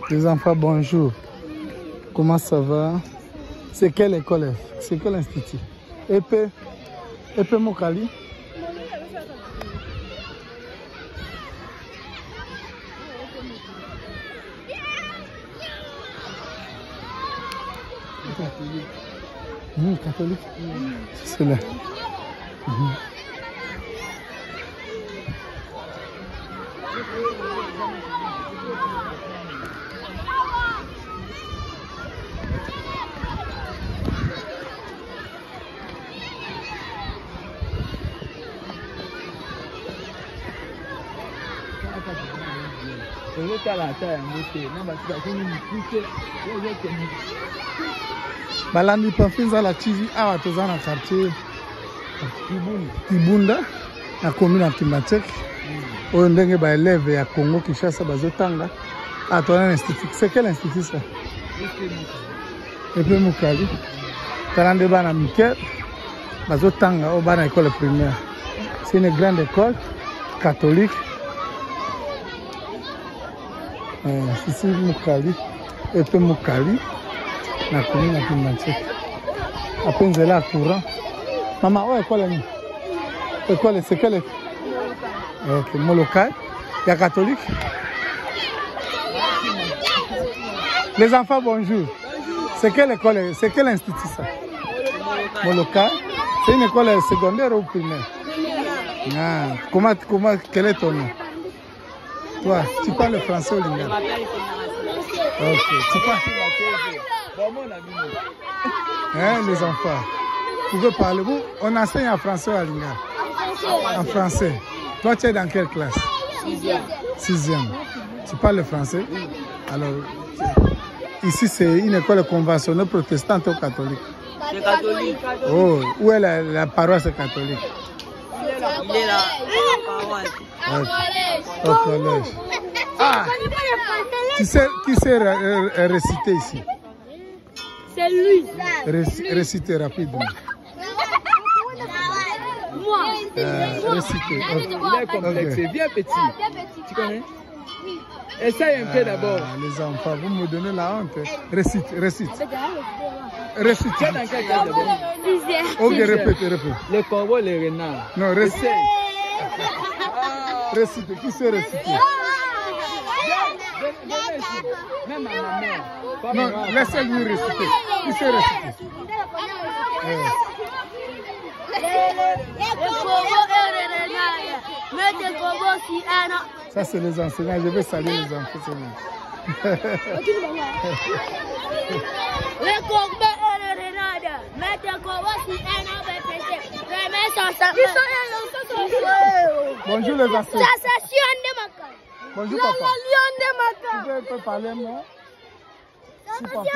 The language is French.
Les enfants, bonjour. Comment ça va? C'est quelle école? C'est quel institut? Épée Mokali? Catholique. C'est là. Balandi Pafinza la TV awa toza na quartier Kibunda na commune ya Kimatek. Oyo ndenge ba élève ya Congo Kinshasa bazotanga. Ah, toi un institut. C'est quel institut ça? Épée Mokali. Talande bana Mikel bazotanga au bana école primaire. C'est une grande école catholique. Ici Mokali, Épée Mokali, na commune ya Kimatek. Après nzela courant. Maman, ouais, quoi la nuit? École, c'est quelle école? Ok, Molokai. Il y a catholique. Les enfants, bonjour. C'est quelle école? C'est quel institut ça? Molokai. C'est une école secondaire ou primaire? Ah, quel est ton nom? Toi, tu parles français ou lingala? Ok, tu parles. Hein, les enfants, vous pouvez parler. Vous, on enseigne en français ou en lingala? En français. Toi, tu es dans quelle classe? 6e. Tu parles le français? Oui. Alors, ici, c'est une école conventionnelle protestante ou catholique? C'est catholique. Oh, où est la paroisse catholique? Il est là, au collège. Ah, qui sait réciter ici? C'est lui. Réciter rapidement. Moi. Réciter. Il est complexe, bien petit. Tu connais? Essaye un peu d'abord. Les enfants, vous me donnez la honte. Récite. Récite. Tu es dans quel cas d'abord? Ok, répète. Les corbeaux, les renards. Non, récite. Essaye. Récite. Qui sait réciter? Même à ma mère. Non, laissez-lui réciter. Qui sait réciter? Ça, c'est les enseignants. Je vais saluer les enseignants. Bonjour les enseignants. Bonjour papa. Tu peux parler moi? Si papa.